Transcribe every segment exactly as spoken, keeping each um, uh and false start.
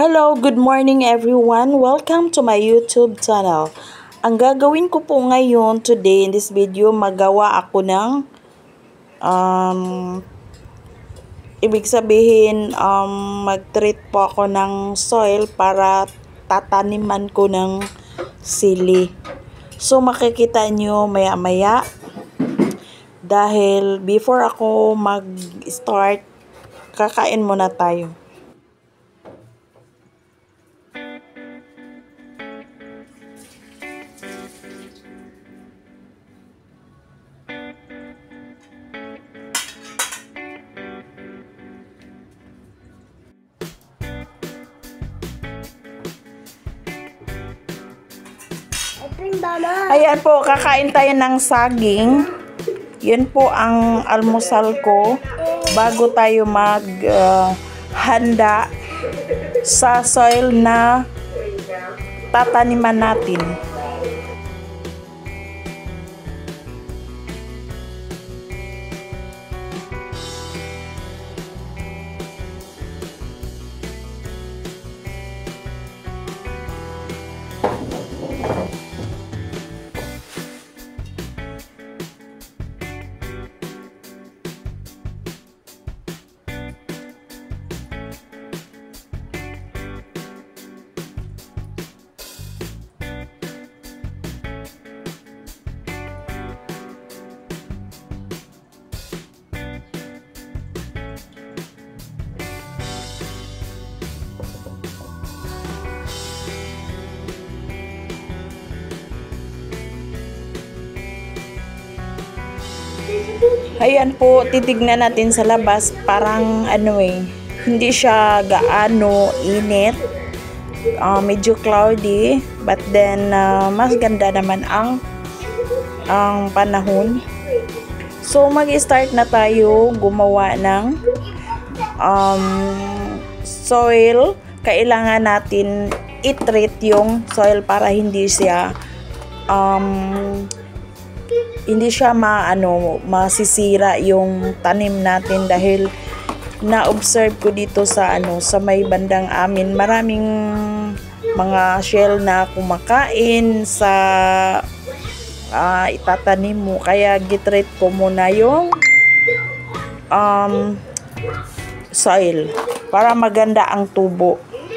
Hello, good morning everyone. Welcome to my YouTube channel. Ang gagawin ko po ngayon today in this video, magawa ako ng um, ibig sabihin um, mag-treat po ako ng soil para tataniman ko ng sili. So makikita nyo maya maya dahil before ako mag-start, kakain muna tayo. Ayan po, kakain tayo ng saging. Yun po ang almusal ko bago tayo mag uh, handa sa soil na tataniman natin. Ayan po, titignan natin sa labas, parang ano eh, hindi siya gaano init, uh, medyo cloudy, but then uh, mas ganda naman ang ang panahon. So mag-start na tayo gumawa ng um, soil. Kailangan natin i-treat yung soil para hindi siya um, hindi siya maano masisira yung tanim natin, dahil na-observe ko dito sa ano sa may bandang amin, maraming mga shell na kumakain sa uh, itatanim mo, kaya gitreat ko muna yung um, soil para maganda ang tubo.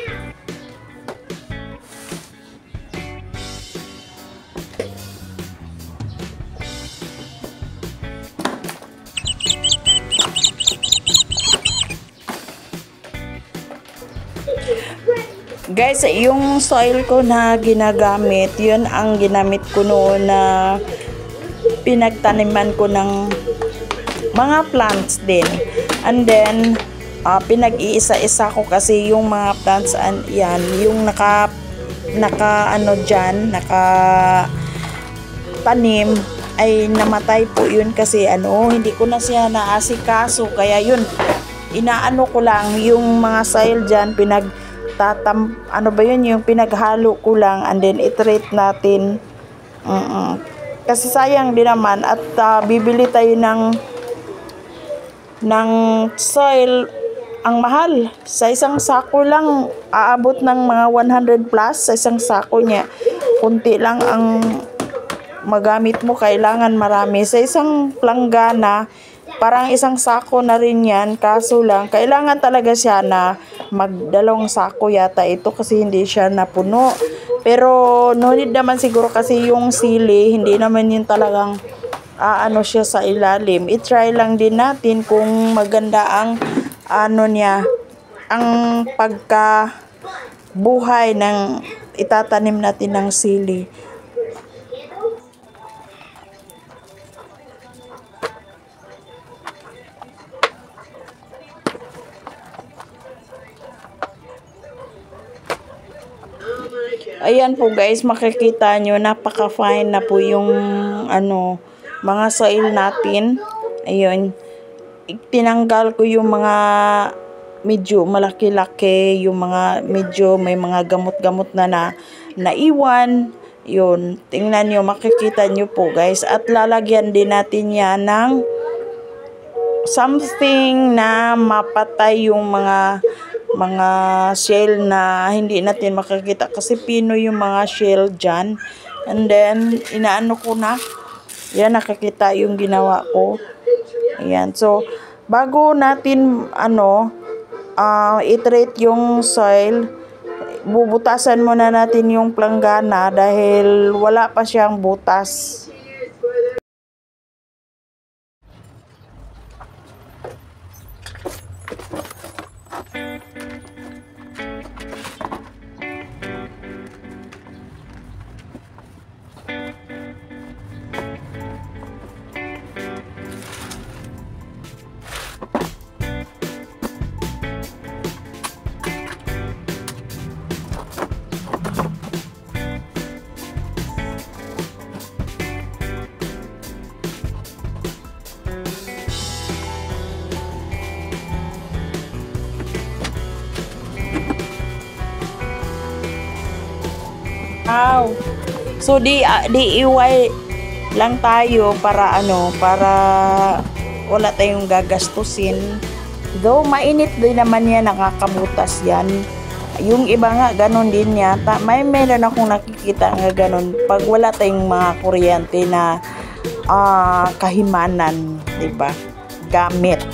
Guys, yung soil ko na ginagamit, yun ang ginamit ko noon na pinagtaniman ko ng mga plants din. And then, uh, pinag-iisa-isa ko kasi yung mga plants, and yan, yung naka, naka ano dyan, naka tanim, ay namatay po yun kasi ano, hindi ko na siya naasikaso. Kaya yun, inaano ko lang yung mga soil dyan, pinag tatam ano ba yun, yung pinaghalo ko lang, and then i-treat natin. Uh-uh. Kasi sayang din naman, at uh, bibili tayo ng ng soil, ang mahal. Sa isang sako lang aabot ng mga one hundred plus sa isang sako niya. Kunti lang ang magamit mo, kailangan marami. Sa isang planggana, parang isang sako na rin yan, kaso lang kailangan talaga siya na magdalawang sako yata ito kasi hindi siya napuno. Pero no need naman siguro kasi yung sili, hindi naman yun talagang uh, ano siya sa ilalim. I-try lang din natin kung maganda ang ano niya, ang pagka buhay ng itatanim natin ng sili. Ayan po guys, makikita nyo, napaka fine na po yung ano, mga soil natin. Ayun, tinanggal ko yung mga medyo malaki-laki, yung mga medyo may mga gamot-gamot na na naiwan. Yun, tingnan nyo, makikita nyo po guys. At lalagyan din natin yan ng something na mapatay yung mga mga shell na hindi natin makakita kasi pino yung mga shell dyan. And then, inaano ko na. Yan, nakakita yung ginawa ko. Ayan. So, bago natin, ano, uh, i-treat yung soil, bubutasan muna natin yung planggana dahil wala pa siyang butas. Wow. So di uh, di iway lang tayo para ano, para wala tayong gagastusin. Though mainit din naman yan, nakakabutas yan. Yung iba nga ganon din yata. May meron akong nakikita nga ganon pag wala tayong mga kuryente na uh, kahimanan, 'di ba? Gamit.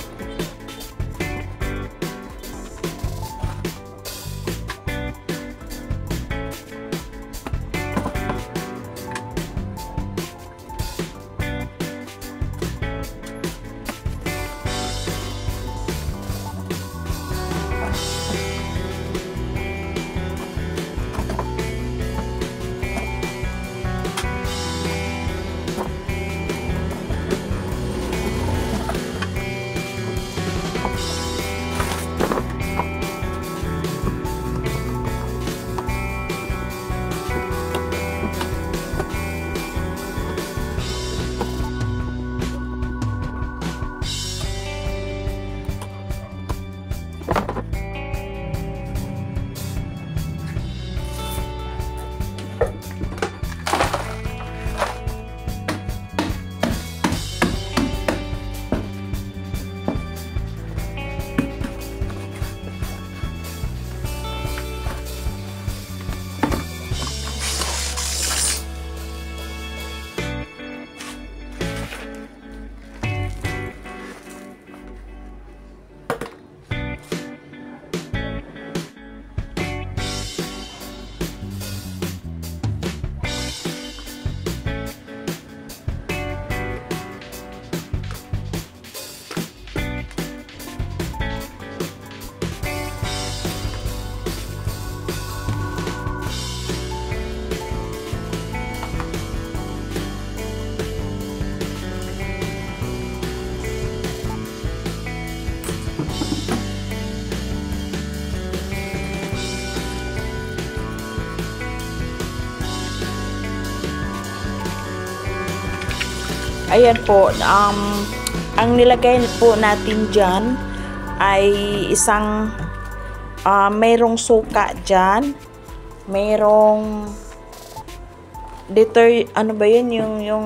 Ayan po, um, ang nilagay po natin dyan ay isang uh, mayroong suka dyan, mayroong deter, ano ba yun, yung, yung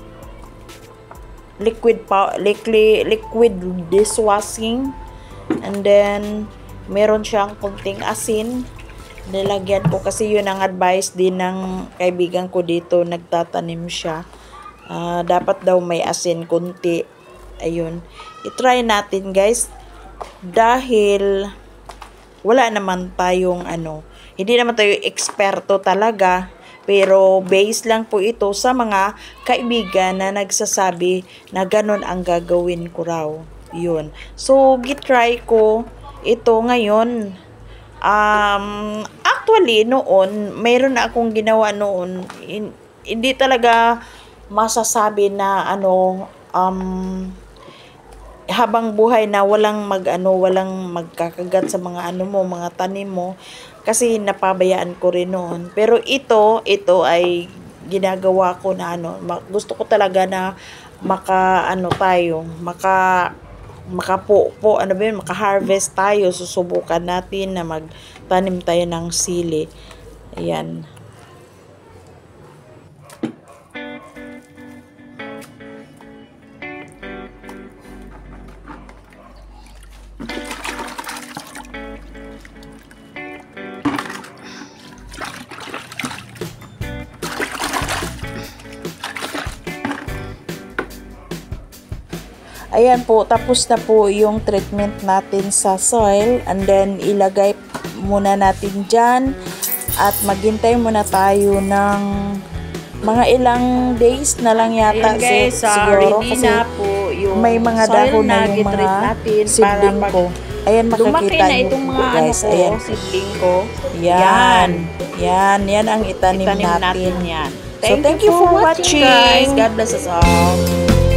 liquid, liquid, liquid dishwashing, and then meron siyang kunting asin, nilagyan ko kasi yun ang advice din ng kaibigan ko dito, nagtatanim siya. Uh, dapat daw may asin kunti. Ayun, i-try natin guys dahil wala naman tayong ano, hindi naman tayo eksperto talaga, pero base lang po ito sa mga kaibigan na nagsasabi na ganun ang gagawin ko raw. Yun, so gitry ko ito ngayon. Um, actually noon mayroon na akong ginawa noon, in, hindi talaga masasabi na ano, um, habang buhay na walang mag ano, walang magkakagat sa mga ano mo, mga tanim mo, kasi napabayaan ko rin noon. Pero ito, ito ay ginagawa ko na ano, gusto ko talaga na maka ano tayo, maka makapo po, ano ba yun, maka-harvest tayo. Susubukan natin na magtanim tayo ng sili. Ayan. Ayan po, tapos na po yung treatment natin sa soil. And then, ilagay muna natin dyan. At maghintay muna tayo ng mga ilang days na lang yata. Ayan guys, si- sorry siguro kasi na po yung may mga soil dahon na yung gitreat mga natin sibling para pag ko. Ayan, lumaki makikita na niyo itong po mga guys. ano ko, Ayan. sibling ko. Yan. Yan. Yan ang itanim, Itanim natin. natin yan. So, thank you for watching. guys. God bless us all.